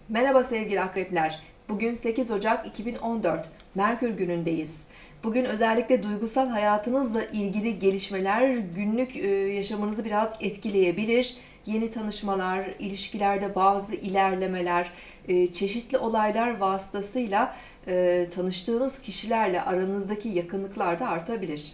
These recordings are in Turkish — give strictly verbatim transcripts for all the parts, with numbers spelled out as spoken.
Merhaba sevgili akrepler. Bugün sekiz Ocak iki bin on dört. Merkür günündeyiz. Bugün özellikle duygusal hayatınızla ilgili gelişmeler günlük e, yaşamınızı biraz etkileyebilir. Yeni tanışmalar, ilişkilerde bazı ilerlemeler, e, çeşitli olaylar vasıtasıyla e, tanıştığınız kişilerle aranızdaki yakınlıklar da artabilir.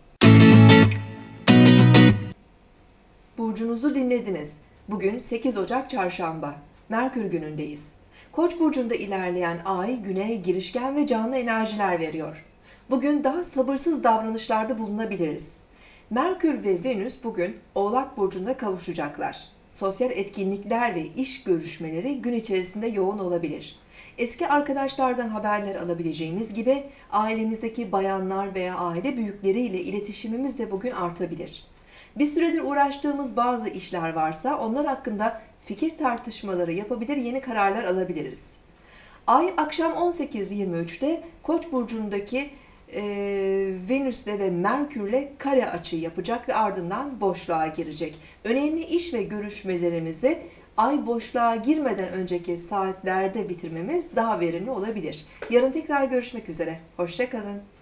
Burcunuzu dinlediniz. Bugün sekiz Ocak Çarşamba. Merkür günündeyiz. Koç burcunda ilerleyen ay güne girişken ve canlı enerjiler veriyor. Bugün daha sabırsız davranışlarda bulunabiliriz. Merkür ve Venüs bugün Oğlak burcunda kavuşacaklar. Sosyal etkinlikler ve iş görüşmeleri gün içerisinde yoğun olabilir. Eski arkadaşlardan haberler alabileceğiniz gibi ailemizdeki bayanlar veya aile büyükleriyle iletişimimiz de bugün artabilir. Bir süredir uğraştığımız bazı işler varsa onlar hakkında fikir tartışmaları yapabilir, yeni kararlar alabiliriz. Ay akşam on sekiz yirmi üçte Koç burcundaki e, Venüs'le ve Merkür'le kare açı yapacak ve ardından boşluğa girecek. Önemli iş ve görüşmelerimizi ay boşluğa girmeden önceki saatlerde bitirmemiz daha verimli olabilir. Yarın tekrar görüşmek üzere. Hoşça kalın.